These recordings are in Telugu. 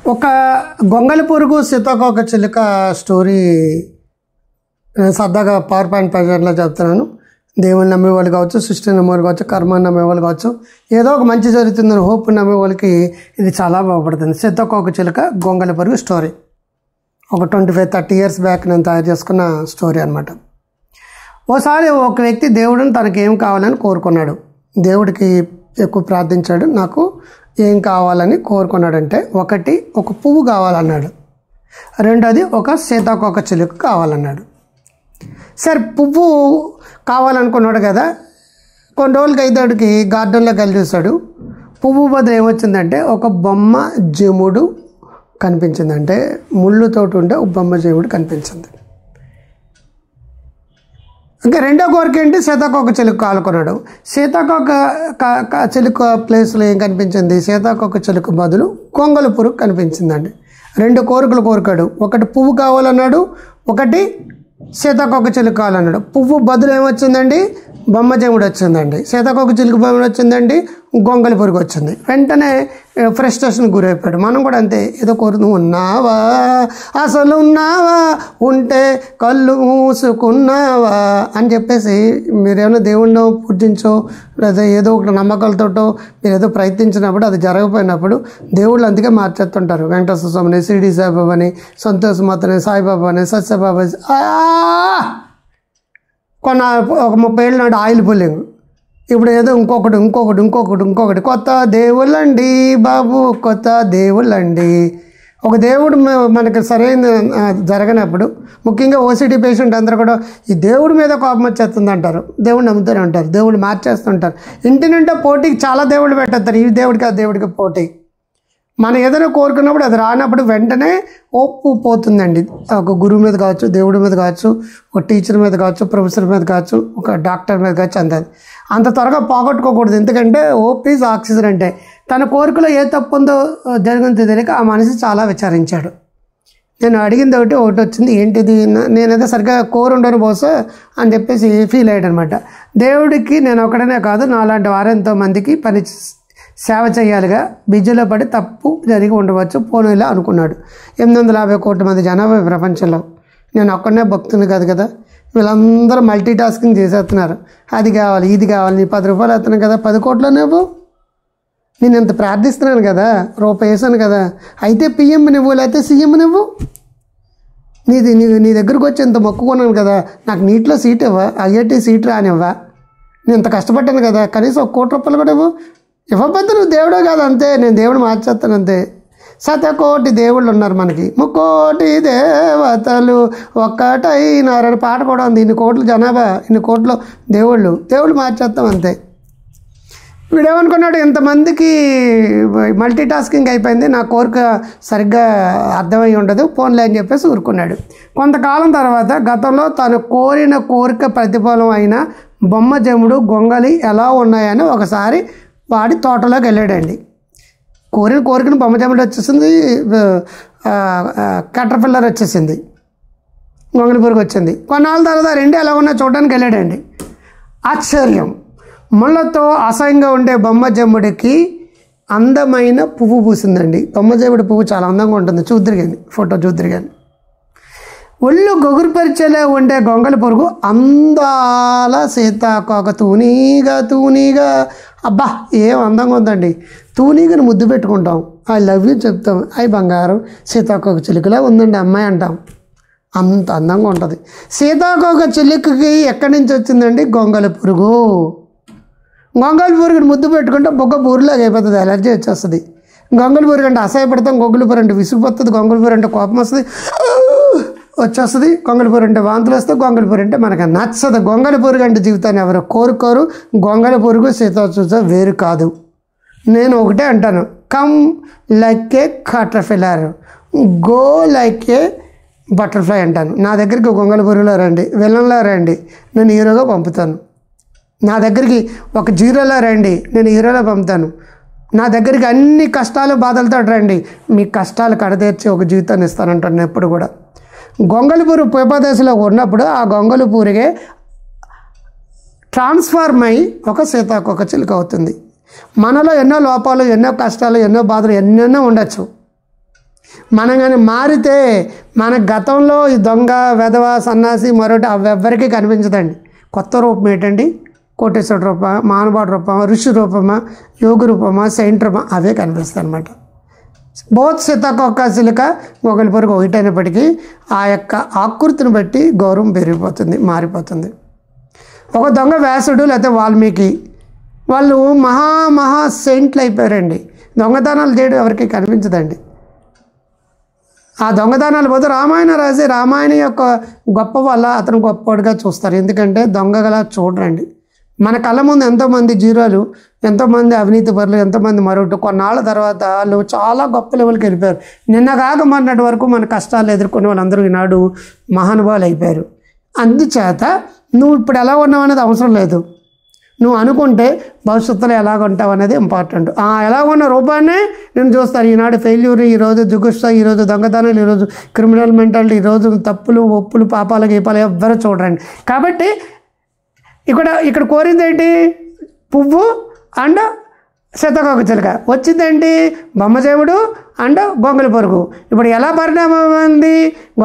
ఒక గొంగళి పురుగు సీతాకోక చిలుక స్టోరీ సరదాగా పవర్ పాయింట్ ప్రజెంట్లో చెప్తున్నాను. దేవుని నమ్మేవాళ్ళు కావచ్చు, సృష్టిని నమ్మేవాళ్ళు కావచ్చు, కర్మని నమ్మేవాళ్ళు కావచ్చు, ఏదో ఒక మంచి జరుగుతుందని హోప్ నమ్మే వాళ్ళకి ఇది చాలా బాగుపడుతుంది. సీతాకోక చిలుక గొంగళి పురుగు స్టోరీ ఒక 25-30 years బ్యాక్ నేను తయారు చేసుకున్న స్టోరీ అనమాట. ఓసారి ఒక వ్యక్తి దేవుడిని తనకేం కావాలని కోరుకున్నాడు. దేవుడికి ఎక్కువ ప్రార్థించాడు. నాకు ఏం కావాలని కోరుకున్నాడంటే, ఒకటి ఒక పువ్వు కావాలన్నాడు, రెండోది ఒక సీతాకోక చిలుక కావాలన్నాడు. సరే పువ్వు కావాలనుకున్నాడు కదా, కొన్ని రోజులకి అయితాడికి గార్డెన్లోకి వెళ్ళి చూశాడు. పువ్వు బదులు ఏమొచ్చిందంటే ఒక బొమ్మ జముడు కనిపించిందంటే, ముళ్ళుతోటి ఉండే ఒక బొమ్మ జముడు కనిపించింది. ఇంకా రెండో కోరిక ఏంటి, సీతాకోక చిలుక కావాలనుకున్నాడు. సీతాకోక చిలుక ప్లేస్లో ఏం కనిపించింది, సీతాకోక చిలుక బదులు గొంగళి పురుగు కనిపించిందండి. 2 కోరికలు కోరికాడు. ఒకటి పువ్వు కావాలన్నాడు, ఒకటి సీతాకోక చిలుక కావాలన్నాడు. పువ్వు బదులు ఏమొచ్చిందండి, బొమ్మ జముడు వచ్చిందండి. సీతాకోక చిలుక బొమ్మ వచ్చిందండి, గొంగళి పురుగు వచ్చింది. వెంటనే ఫ్రస్ట్రేషన్ గురైపోయాడు. మనం కూడా అంతే, ఏదో కోరుతూ ఉన్నావా, అసలు ఉన్నావా, ఉంటే కళ్ళు మూసుకున్నావా అని చెప్పేసి మీరేమైనా దేవుణ్ణి పూజించో లేదా ఏదో ఒక నమ్మకాలతోటో మీరు ఏదో ప్రయత్నించినప్పుడు అది జరగపోయినప్పుడు దేవుళ్ళు అందుకే మార్చేస్తుంటారు. వెంకటేశ్వర స్వామిని, షిరిడి సాయిబాబాని, సంతోష్ మాతని, సాయిబాబాని, సత్యబాబా, ఒక 30 ఏళ్ళ నాడు ఆయిల్ పుల్లింగ్, ఇప్పుడు ఏదో ఇంకొకటి కొత్త దేవుళ్ళండి బాబు, కొత్త దేవుళ్ళండి. ఒక దేవుడు మనకి సరైన జరగనప్పుడు, ముఖ్యంగా ఓసిటీ పేషెంట్ అందరూ కూడా ఈ దేవుడి మీద కోపం వచ్చేస్తుంది అంటారు, దేవుడిని నమ్ముతూనే ఉంటారు, దేవుడు మార్చేస్తుంటారు. ఇంటి నిండా పోటీకి చాలా దేవుళ్ళు పెట్టేస్తారు, ఈ దేవుడికి ఆ దేవుడికి పోటీ. మనం ఏదైనా కోరుకున్నప్పుడు అది రానప్పుడు వెంటనే ఒప్పు పోతుందండి. ఒక గురువు మీద కావచ్చు, దేవుడి మీద కావచ్చు, ఒక టీచర్ మీద కావచ్చు, ప్రొఫెసర్ మీద కావచ్చు, ఒక డాక్టర్ మీద కావచ్చు. అంత త్వరగా పోగొట్టుకోకూడదు. ఎందుకంటే ఓప్ ఈజ్ ఆక్సిజన్. అంటే తన కోరికలో ఏ తప్పు ఉందో జరిగిందో తెలియక ఆ మనిషి చాలా విచారించాడు. నేను అడిగింది ఒకటి వచ్చింది, ఏంటిది, నేనైతే సరిగ్గా కోరుండను బహుశా అని చెప్పేసి ఫీల్ అయ్యాడు అనమాట. దేవుడికి నేను ఒకడనే కాదు, నాలాంటి వారెంతో మందికి సేవ చేయాలిగా, బిజీలో పడి తప్పు జరిగి ఉండవచ్చు పోనీలా అనుకున్నాడు. 850 కోట్ల మంది జనాభా ప్రపంచంలో, నేను ఒక్కడనే భక్తుని కాదు కదా, వీళ్ళందరూ మల్టీ టాస్కింగ్ చేసేస్తున్నారు. అది కావాలి, ఇది కావాలి, నీ 10 రూపాయలు వేస్తున్నాను కదా, 10 కోట్లు నువ్వు, నేను ఇంత ప్రార్థిస్తున్నాను కదా, రూపాయి వేసాను కదా, అయితే పిఎం నువ్వు లేకపోతే సీఎం నువ్వు, నీ దగ్గరకు వచ్చి ఇంత మొక్కుకున్నాను కదా, నాకు నీటిలో సీట్ ఇవ్వ, ఐఐటీ సీట్ రానివ్వా, నేను ఇంత కష్టపడ్డాను కదా, కనీసం 1 కోటి రూపాయలు కూడా ఇవ్వబద్దు, నువ్వు దేవుడే కాదు అంతే, నేను దేవుడు మార్చేస్తాను అంతే. 100 కోటి దేవుళ్ళు ఉన్నారు మనకి, 3 కోటి దేవతలు ఒక్కటైనారని పాట కూడా ఉంది. 2 కోట్ల జనాభా, 2 కోట్ల దేవుళ్ళు మార్చేస్తాం అంతే. వీడేమనుకున్నాడు, ఇంతమందికి మల్టీ టాస్కింగ్ అయిపోయింది, నా కోరిక సరిగ్గా అర్థమై ఉండదు, ఫోన్లే అని చెప్పేసి ఊరుకున్నాడు. కొంతకాలం తర్వాత గతంలో తను కోరిన కోరిక ప్రతిఫలం అయిన బొమ్మ జముడు, గొంగళి ఎలా ఉన్నాయని ఒకసారి వాడి తోటలోకి వెళ్ళాడండి. కోరికను బొమ్మ జముడు వచ్చేసింది, కటర్పిల్లర్ వచ్చేసింది, గొంగళి పురుగు వచ్చింది. కొన్నాళ్ళ తర్వాత 2 ఎలా ఉన్నా చూడడానికి వెళ్ళాడండి. ఆశ్చర్యం, ముళ్ళతో అసహ్యంగా ఉండే బొమ్మ జమ్ముడికి అందమైన పువ్వు పూసిందండి. బొమ్మ జమ్ముడి పువ్వు చాలా అందంగా ఉంటుంది, చూద్దరిగాని ఫోటో చూద్దరిగాని. ఒళ్ళు గొగురుపరిచేలా ఉండే గొంగళి పురుగు అందాల సీతాకోక తూనీగా, అబ్బా ఏం అందంగా ఉందండి. తూనీగని ముద్దు పెట్టుకుంటాం, ఐ లవ్ యూ చెప్తాం, ఐ బంగారం సీతాకోక చిలుకలా ఉందండి అమ్మాయి అంటాం, అంత అందంగా ఉంటుంది. సీతాకోక చిలుకకి ఎక్కడి నుంచి వచ్చిందండి, గొంగళి పురుగు. గొంగళి పురుగుని ముద్దు పెట్టుకుంటే బొగ్గ బూరులాగా అయిపోతుంది, ఎలర్జీ వచ్చేస్తుంది. గొంగళి పురుగు అంటే అసహ్యపడతాం, గొంగళి పురుగు అంటే విసుగుపోతుంది, గొంగళి పురుగు అంటే కోపం వస్తుంది, వచ్చేస్తుంది. గొంగళి పురుగు అంటే వాంతులు వస్తే, గొంగళి పురుగు అంటే మనకు నచ్చదు. గొంగళి పురుగు అంటే జీవితాన్ని ఎవరు కోరుకోరు. గొంగళి పురుగు సీతాకోక వేరు కాదు. నేను ఒకటే అంటాను, come like a caterpillar, go like a butterfly అంటాను. నా దగ్గరికి గొంగళి పురుగులో రండి, విలన్లా రండి, నేను హీరోగా పంపుతాను. నా దగ్గరికి ఒక జీరోలో రండి, నేను హీరోలో పంపుతాను. నా దగ్గరికి అన్ని కష్టాలు బాధలతో రండి, మీ కష్టాలు కడతీర్చి ఒక జీవితాన్ని ఇస్తానంటాను ఎప్పుడు కూడా. గొంగళి పురుగు పుష్పదశలో ఉన్నప్పుడు ఆ గొంగళి పురుగే ట్రాన్స్ఫార్మ్ అయ్యి ఒక సీతాకోక చిలుక అవుతుంది. మనలో ఎన్నో లోపాలు, ఎన్నో కష్టాలు, ఎన్నో బాధలు ఎన్నెన్నో ఉండొచ్చు. మనం కానీ మారితే మన గతంలో ఈ దొంగ వెధవ సన్నాసి మరొకటి అవి ఎవ్వరికీ కనిపించదండి. కొత్త రూపం ఏంటండి? కోటేశ్వర రూపమా, మానవాడి రూపమా, ఋషి రూపమా, యోగి రూపమా, సెయింట్ రూపమా అవే కనిపిస్తాయి అన్నమాట. బోత్ సీతాకోక చిలుక గొంగళి పురుగు ఒకటైనప్పటికీ ఆ యొక్క ఆకృతిని బట్టి గౌరవం పెరిగిపోతుంది, మారిపోతుంది. ఒక దొంగ వ్యాసుడు లేకపోతే వాల్మీకి వాళ్ళు మహా సెయింట్లు అయిపోయారండి. దొంగతనాలు చేయడం ఎవరికి కనిపించదండి. ఆ దొంగతనాలు పోతే రామాయణం రాసి రామాయణం యొక్క గొప్ప వల్ల అతను గొప్పవాడిగా చూస్తారు. ఎందుకంటే దొంగగలా చూడరండి. మన కళ్ళ ముందు ఎంతోమంది జీరోలు, ఎంతోమంది అవినీతి పరులు, ఎంతోమంది మరొకటి కొన్నాళ్ళ తర్వాత వాళ్ళు చాలా గొప్ప లెవెల్కి వెళ్ళిపోయారు. నిన్న కాక మొన్నటి వరకు మన కష్టాలు ఎదుర్కొనే వాళ్ళందరూ ఈనాడు మహానుభావులు అయిపోయారు. అందుచేత నువ్వు ఇప్పుడు ఎలా ఉన్నావు అనేది అవసరం లేదు. నువ్వు అనుకుంటే భవిష్యత్తులో ఎలాగ ఉంటావు అనేది ఇంపార్టెంట్. ఎలా ఉన్న రూపాన్నే నేను చూస్తాను. ఈనాడు ఫెయిల్యూర్, ఈరోజు జుగుష్ట, ఈరోజు దొంగతనాలు, ఈరోజు క్రిమినల్ మెంటాలిటీ, ఈరోజు తప్పులు ఒప్పులు పాపాలు గీపాలు ఎవ్వరూ చూడరండి. కాబట్టి ఇక్కడ కోరింది ఏంటి? పువ్వు అండ్ సీతాకోక చిలుక. వచ్చిందేంటి? బొమ్మదేవుడు అండ్ గొంగళి పురుగు. ఇప్పుడు ఎలా పరిణామం ఉంది?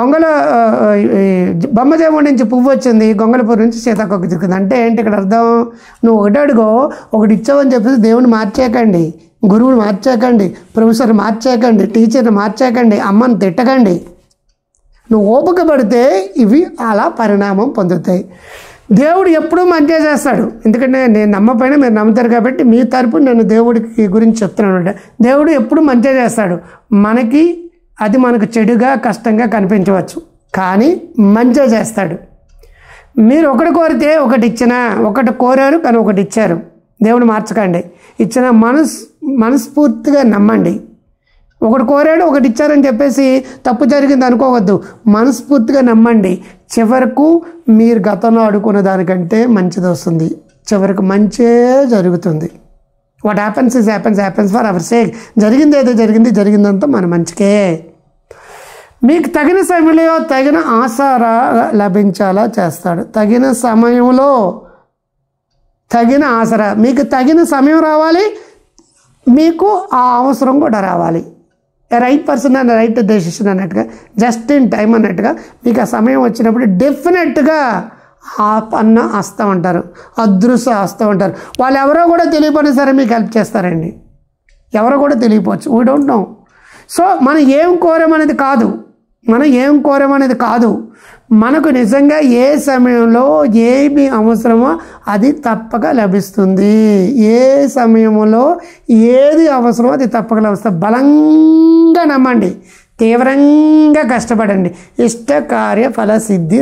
బొమ్మదేవుడి నుంచి పువ్వు వచ్చింది, గొంగళి పురుగు నుంచి సీతాకోక చిలుక. అంటే ఏంటి ఇక్కడ అర్థం? నువ్వు ఒకటి అడుగో ఒకటి ఇచ్చావని చెప్పేసి దేవుని మార్చేయకండి, గురువుని మార్చేయకండి, ప్రొఫెసర్ని మార్చేయకండి, టీచర్ని మార్చేయకండి, అమ్మని తిట్టకండి. నువ్వు ఓపిక పడితే ఇవి అలా పరిణామం పొందుతాయి. దేవుడు ఎప్పుడూ మంచిగా చేస్తాడు. ఎందుకంటే నేను నమ్మపైన మీరు నమ్ముతారు కాబట్టి మీ తరపు నేను దేవుడికి గురించి చెప్తున్నాను. దేవుడు ఎప్పుడు మంచిగా చేస్తాడు. మనకు చెడుగా కష్టంగా కనిపించవచ్చు, కానీ మంచిగా చేస్తాడు. మీరు ఒకటి కోరితే ఒకటి ఇచ్చినా, ఒకటి కోరారు కానీ ఒకటి ఇచ్చారు. దేవుడు మార్చకండి. ఇచ్చిన మనస్ఫూర్తిగా నమ్మండి. ఒకటి కోరాడు ఒకటి ఇచ్చారని చెప్పేసి తప్పు జరిగింది అనుకోవద్దు. మనస్ఫూర్తిగా నమ్మండి. చివరకు మీరు గతంలో అడుగుకున్న దానికంటే మంచిది వస్తుంది. చివరికి మంచే జరుగుతుంది. What happens is happens for our sake. జరిగింది ఏదో జరిగిందంతా మన మంచికే. మీకు తగిన సమయంలో తగిన ఆసరా లభించాలా చేస్తాడు. తగిన సమయంలో తగిన ఆసరా, మీకు తగిన సమయం రావాలి, మీకు ఆ అవసరం కూడా రావాలి. Right person and right decision అన్నట్టుగా, జస్ట్ ఇన్ టైం అన్నట్టుగా మీకు ఆ సమయం వచ్చినప్పుడు డెఫినెట్గా ఆ పన్ను వస్తూ ఉంటారు, అదృశ్యం వస్తూ ఉంటారు. వాళ్ళు ఎవరో కూడా తెలియపోయినా సరే మీకు హెల్ప్ చేస్తారండి. ఎవరో కూడా తెలియపోవచ్చు, వీ డోంట్ నో. సో మనం ఏం కోరామనేది కాదు, మనకు నిజంగా ఏ సమయంలో ఏమి అవసరమో అది తప్పక లభిస్తుంది. ఏ సమయంలో ఏది అవసరమో అది తప్పక లభిస్తుంది. బలంగా నమ్మండి, తీవ్రంగా కష్టపడండి. ఇష్ట కార్య ఫల సిద్ధి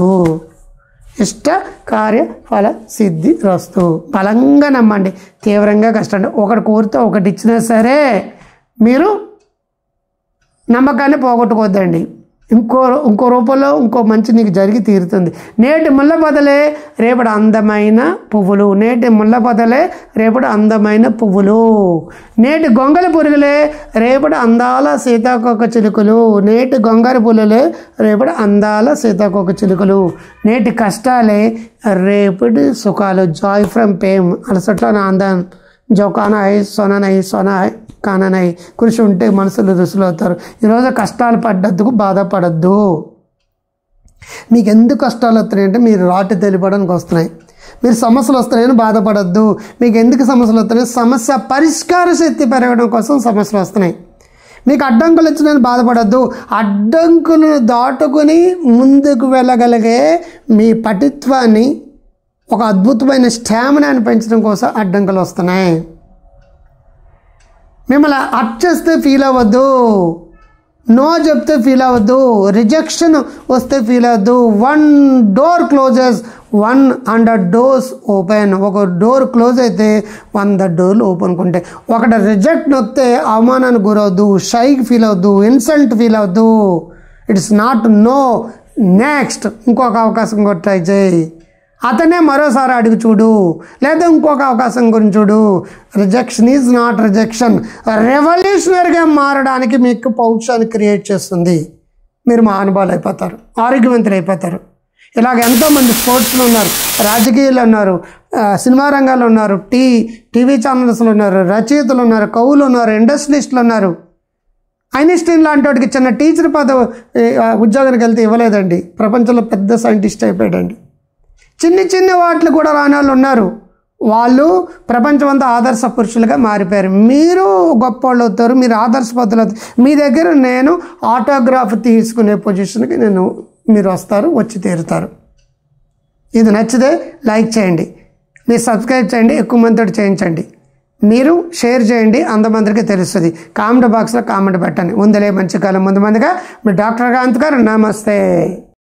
రస్తు. బలంగా నమ్మండి, తీవ్రంగా కష్టపడండి. ఒకటి కోరితే ఒకటి ఇచ్చినా సరే మీరు నమ్మకాన్ని పోగొట్టుకోవద్దండి. ఇంకో రూపంలో ఇంకో మంచి నీకు జరిగి తీరుతుంది. నేటి ముళ్ళ బదలే రేపటి అందమైన పువ్వులు, నేటి గొంగళి పురుగులే రేపటి అందాల సీతాకోక చిలుకలు, నేటి కష్టాలే రేపటి సుఖాలు. Joy from పేమ్. అలసట్లో నా అందాన్ జో కానా హై సోనా హై కాననై. కృషి ఉంటే మనసులు రుసులు అవుతారు. ఈరోజు కష్టాలు పడ్డద్దుకు బాధపడద్దు. మీకు ఎందుకు కష్టాలు వస్తున్నాయంటే మీరు రాటు తెలిపడానికి వస్తున్నాయి. మీరు సమస్యలు వస్తున్నాయని బాధపడద్దు. మీకు ఎందుకు సమస్యలు వస్తున్నాయి? సమస్య పరిష్కార శక్తి పెరగడం కోసం సమస్యలు వస్తున్నాయి. మీకు అడ్డంకులు వచ్చినాయని బాధపడద్దు. అడ్డంకులను దాటుకుని ముందుకు వెళ్ళగలిగే మీ పటిత్వాన్ని, ఒక అద్భుతమైన స్టామినాని పెంచడం కోసం అడ్డంకులు వస్తున్నాయి. మిమ్మల్ని అట్ చేస్తే ఫీల్ అవ్వద్దు, నో చెప్తే ఫీల్ అవ్వద్దు, రిజెక్షన్ వస్తే ఫీల్ అవ్వద్దు. 1 door క్లోజెస్ 100 doors ఓపెన్. ఒక డోర్ క్లోజ్ అయితే 100 doorలు ఓపెన్ ఉంటాయి. ఒకటి రిజెక్ట్ వస్తే అవమానానికి గురవద్దు, షైకి ఫీల్ అవ్వద్దు, ఇన్సల్ట్ ఫీల్ అవ్వద్దు. ఇట్స్ నాట్ నో, నెక్స్ట్ ఇంకొక అవకాశం కూడా ట్రై చేయి. అతనే మరోసారి అడుగు చూడు, లేదా ఇంకొక అవకాశం గురించి చూడు. Rejection is not rejection. రెవల్యూషనరీగా మారడానికి మీకు పౌరుషాన్ని క్రియేట్ చేస్తుంది. మీరు మహానుభావులు అయిపోతారు, ఆరోగ్యవంతులు అయిపోతారు. ఇలాగ ఎంతోమంది స్పోర్ట్స్లో ఉన్నారు, రాజకీయాలు ఉన్నారు, సినిమా రంగాల్లో ఉన్నారు, టీవీ ఛానల్స్లో ఉన్నారు, రచయితలు ఉన్నారు, కవులు ఉన్నారు, ఇండస్ట్రియలిస్టులు ఉన్నారు. ఐన్స్టీన్ లాంటి వాడికి చిన్న టీచర్ పదవి ఉద్యోగానికి వెళ్తే ఇవ్వలేదండి, ప్రపంచంలో పెద్ద సైంటిస్ట్ అయిపోయాడండి. చిన్న వాటిలు కూడా రాని వాళ్ళు ఉన్నారు, వాళ్ళు ప్రపంచం అంతా ఆదర్శ పురుషులుగా మారిపోయారు. మీరు గొప్ప వాళ్ళు అవుతారు, మీరు ఆదర్శపతులు అవుతారు. మీ దగ్గర నేను ఆటోగ్రాఫ్ తీసుకునే పొజిషన్కి మీరు వస్తారు, వచ్చి తీరుతారు. ఇది నచ్చితే లైక్ చేయండి, మీరు సబ్స్క్రైబ్ చేయండి, ఎక్కువ మందితో చేయించండి, మీరు షేర్ చేయండి, అంతమందికి తెలుస్తుంది. కామెంట్ బాక్స్లో కామెంట్ పెట్టండి. ఉందలే మంచి కాలం ముందు మందిగా మీ డాక్టర్ కాంత్ గారు. నమస్తే.